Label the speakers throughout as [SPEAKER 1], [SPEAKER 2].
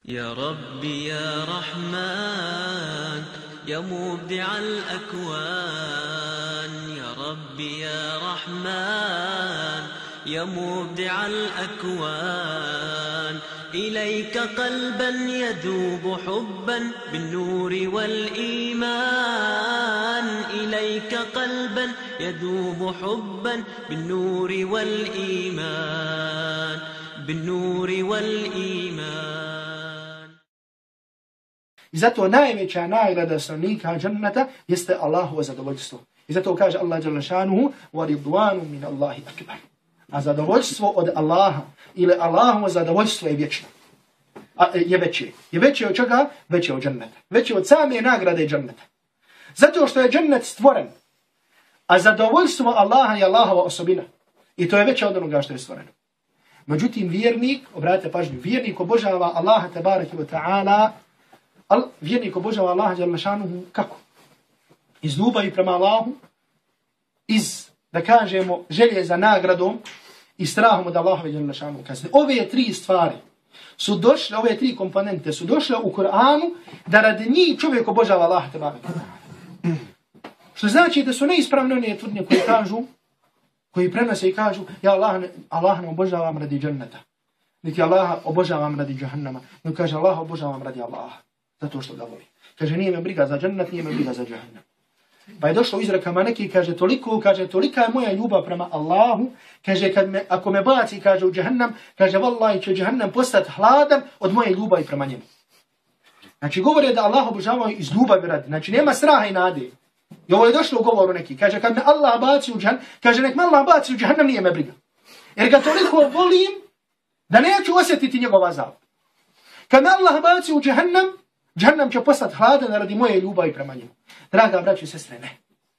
[SPEAKER 1] يا ربي يا رحمن يا مبدع الأكوان يا ربي يا رحمن يا مبدع الأكوان إليك قلبا يذوب حبا بالنور والإيمان إليك قلبا يذوب حبا بالنور والإيمان بالنور والإيمان.
[SPEAKER 2] I zato najveća nagrada stanovnika dženneta jeste Allahovo zadovoljstvo. I zato kaže Allah dželle šanuhu wa ridwanu min Allahi akbar. A zadovoljstvo od Allaha ili Allahovo zadovoljstvo je vječno. Je veće. Je veće od čega? Veće od dženneta. Veće od same nagrade dženneta. Zato što je džennet stvoren. A zadovoljstvo Allaha je Allahova osobina. I to je veće od onoga što je stvoreno. Međutim, vjernik, obratite pažnju, vjernik obožava Allaha tabaraka wa ta'ala. Vjernik obožava Allaha dželle šanuhu kako? Iz ljubavi prema Allahu, iz, da kažemo, želje za nagradom i strahom od Allaha dželle šanuhu kazne. Ove tri stvari su došle, ove tri komponente su došle u Kur'anu da radi njih čovjek obožava Allaha tabaraka wa ta'ala. Što znači da su neispravne one tvrdnje koje kažu, koji prenose i kažu ja Allah ne obožavam radi dženneta. Niti Allaha obožavam radi džahannama. No kaže Allah obožavam radi Allaha. Zato što ga voli. Kaže nije me briga za džennet, nije me briga za džahannam. Pa je došlo u izrekama neki, kaže tolika je moja ljubav prema Allahu, kaže ako me baci, kaže u džahannam, kaže vallahi će džahannam postati hladan od moje ljubavi prema njemu. Znači govore da Allah obožavaju iz ljubavi radi. Znači nema straha i nade. I ovo je došlo u govoru neki. Kaže kad me Allah baci u džahannam, kaže nek me Allah baci u džahannam, nije me briga. Jer ga toliko volim da neću osjetiti njegov azab. Kad me Allah baci u džahannam, džahannam će postati hladan radi moje ljubavi prema njemu. Draga braći i sestre, ne.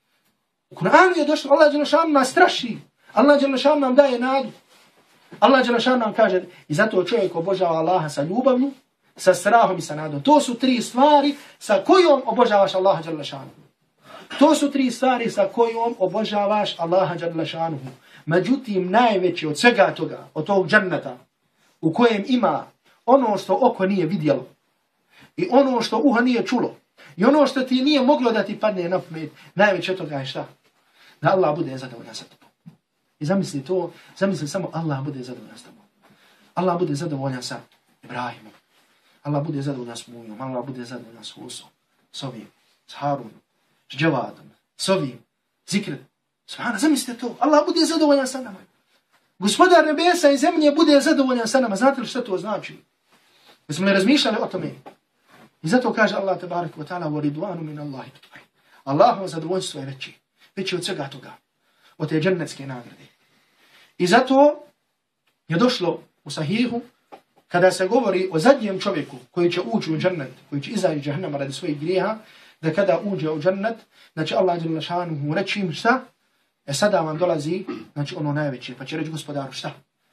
[SPEAKER 2] U Kur'anu je došlo, Allah dželle šanuhu nas straši. Allah dželle šanuhu nam daje nadu. Allah dželle šanuhu nam kaže, i zato čovjek obožava Allaha sa ljubavlju, sa strahom i sa nadom. To su tri stvari sa kojom obožavaš Allaha dželle šanuhu. To su tri stvari sa kojom obožavaš Allaha dželle šanuhu. Međutim, najveće od svega toga, od tog dženneta, u kojem ima ono što oko nije vidjelo, i ono što uho nije čulo, i ono što ti nije moglo da ti padne na pamet, najveće toga je šta? Da Allah bude zadovoljan sa tobom. I zamisli to, zamisli samo Allah bude zadovoljan sa tobom. Allah bude zadovoljan sa Ibrahimom. Allah bude zadovoljan s Mujom. Allah bude zadovoljan s Husom, s ovim, s Harunom, s Dževadom, s ovim, Zikret. Subhana, zamislite to. Allah bude zadovoljan sa nama. Gospodar nebesa i zemlje bude zadovoljan sa nama. Znate li što to znači? Jesmo li razmišljali o tome? I zato kaže Allah tabaraka wa ta'ala wa ridwanu min Allahi akbar. Allahovo zadovoljstvo je veće. Veće od svega toga. Od te džennetske nagrade. I zato je došlo u sahihu kada se govori o zadnjem čovjeku koji će ući u džennet, koji će izaći iz džahannama radi svojih grijeha, da kada uđe u džennet, znači Allah dželle šanuhu reći im šta? Sada vam dolazi, znači ono najveće, pa će reći gospodaru šta?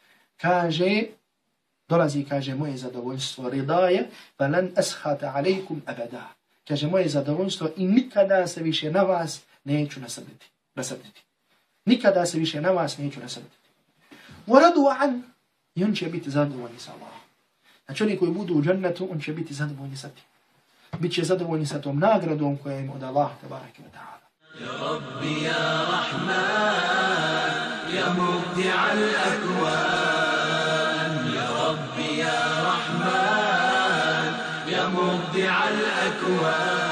[SPEAKER 2] Kaže, dolazi, kaže, moje zadovoljstvo ridaje, fa lan ashata alejkum abada. Kaže, moje zadovoljstvo i nikada se više na vas neću nasrditi. Nikada se više na vas neću nasrditi. Wa radu an, i on će biti zadovoljni sa Allahom. Znači oni koji budu u džennetu, on će biti zadovoljni sa tim. Biće zadovoljni sa tom nagradom koja im od Allaha tabaraka wa ta'ala.
[SPEAKER 1] يا ربي يا رحمن يا مبدع الأكوان يا ربي يا رحمن يا مبدع الأكوان